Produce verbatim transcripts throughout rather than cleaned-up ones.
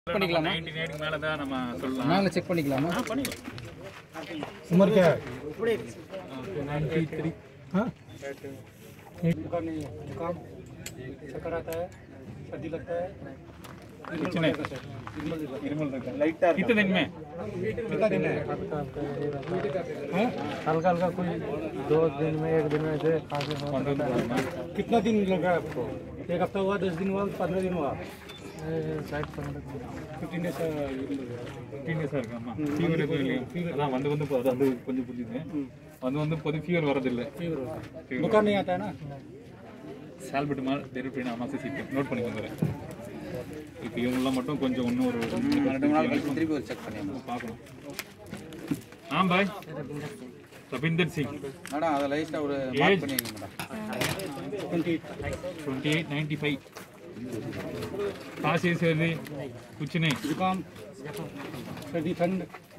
பண்ணிக்கலாமா? ninety-nine க்கு மேல தான் நம்ம சொல்லலாம். நாங்க செக் பண்ணிக்கலாமா? हां பண்ணிக்கலாம். उम्र क्या है? ninety-three हाँ? बुखार नहीं है, जुकाम, चक्कर आता है, सर्दी लगता है, कुछ नहीं निर्मल रखा लाइट कितने दिन में कितना दिन है? हाँ? हल्का हल्का कोई दो दिन में एक दिन में से खांसी हो सकता है। कितना दिन लगा है आपको? एक हफ्ता हुआ, दस दिन हुआ, पंद्रह दिन हुआ, साइड पंद्रह फिफ्टीन डेज fifteen days இருக்காமா ஃபீவர் எதுவும் இல்லையா அதான் வந்து வந்து அது வந்து கொஞ்சம் புரியுது வந்து வந்து பொது ஃபீவர் வரது இல்ல फीवर होता है, बुखार नहीं आता है ना? சால்புட்டமால் டெரிப்ரின் அமாசிசிக் நோட் பண்ணிக்கோங்க இப்போ இவங்கெல்லாம் மட்டும் கொஞ்சம் இன்னும் ஒரு ரெண்டு நாள் கழிச்சு திருப்பி ஒரு செக் பண்ணி பார்க்கணும் ஆ பாய் ரபிந்தர் சிங் மேடம் அதை லைட்டாக ஒரு மார்க் பண்ணிடுங்க மேடம் twenty-eight ninety-five खांसी सर्दी कुछ नहीं जुकाम, सर्दी, ठंड,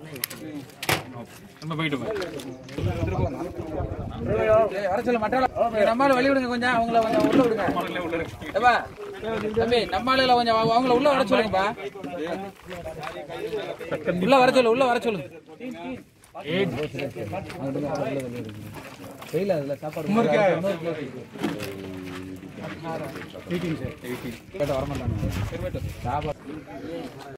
நம்ம போயிட்டு வர சொல்ல மட்டால நம்மளால வழி விடுங்க கொஞ்சம் அவங்கள கொஞ்சம் உள்ள விடுங்க ஏப்பா தம்பி நம்மளால கொஞ்சம் அவங்கள உள்ள வர சொல்லுங்கப்பா உள்ள வர சொல்லு உள்ள வர சொல்லுங்க வெயில அதுல சாப்பாடு उम्र क्या है? எயிட்டீன் சார் எயிட்டீன் வர மாட்டாங்க சாப்பாடு